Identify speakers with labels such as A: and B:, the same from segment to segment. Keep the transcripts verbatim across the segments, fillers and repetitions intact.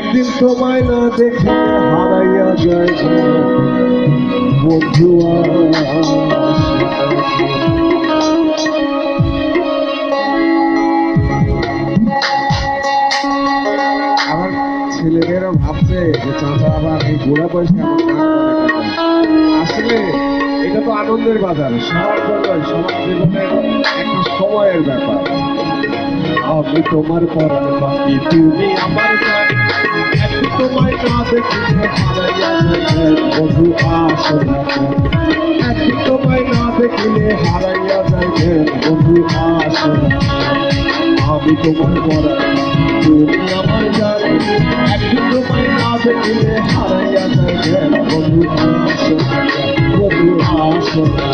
A: একদিন তোমায় না দেখে হারাইয়া যায় বন্ধু। আমার ছেলেমেয়েরা ভাবছে যে চাচা আবার এই বুড়া বয়সে আসলে এটা তো আনন্দের বাজার, সবার জন্য সবার জীবনের একটা সময়ের ব্যাপার। আমি তোমার পরার বাকি তুমি আমার গান, একদিন তোমায় না দেখিলে হারাইয়া যায় বন্ধু আসলে। একদিন তোমায় না দেখিলে হারাইয়া যায় বন্ধু আসলে। আমি তোমার পরার তুমি আমার গান, একদিন তোমায় না দেখিলে হারাইয়া যায় বন্ধু আসলে। বন্ধু আসলে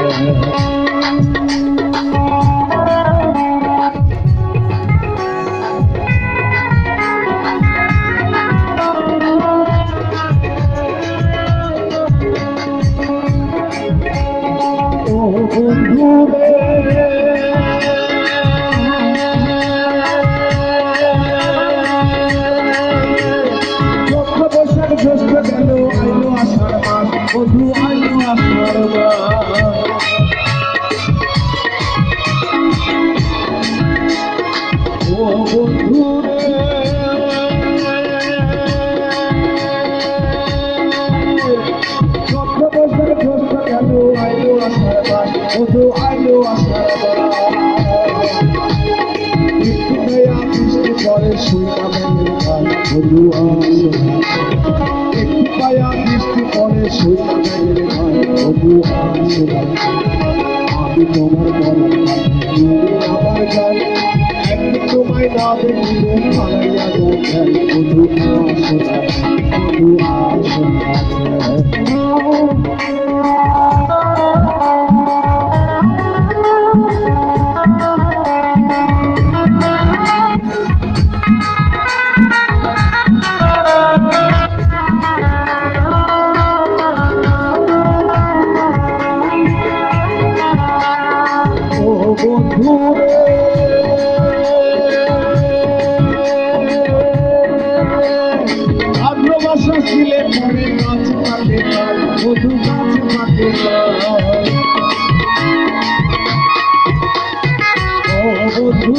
A: বন্ধু আইলো আসার ও বন্ধু চক্র বছর জ্যৈষ্ঠ গেল আইলো আসার মাস বন্ধু আইলো আসার বৃষ্টি পরে শুইটা মেলে বন্ধু একটু পায়া বৃষ্টি পরে শুইটা মেলে বন্ধু আমি তোমার পরে তুমি আমার গান, একদিন তোমায় না দেখিলে হারাইয়া যায় বন্ধু আসলে। বন্ধু আসলে ভালোবাসা ছিলে পরে গাছ কাটে বধু গাছ কাটে ও বধু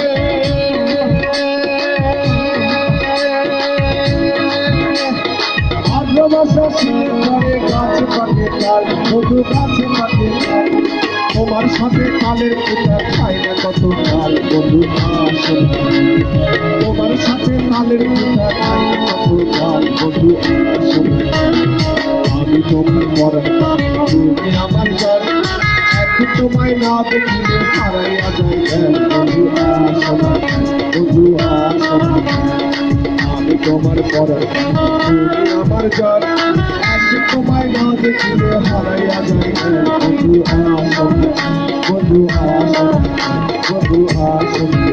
A: ভালোবাসা ছিলে পরে গাছ কাটে বধু গাছ কাটে। তোমার সাথে কালের পিতা খাই না কত কাল বন্ধু আসলে। তোমার সাথে কালের পিতা খাই না কত কাল বন্ধু আসলে। আমি তোমার পরার তুমি আমার গান, একদিন তোমায় না দেখিলে হারাইয়া যায় বন্ধু আসলে। বন্ধু আসলে আমি তোমার পরার তুমি আমার গান, একদিন তোমায় না দেখিলে হারাইয়া যায় বন্ধু আসলে। বন্ধু আসলে বন্ধু আসলে।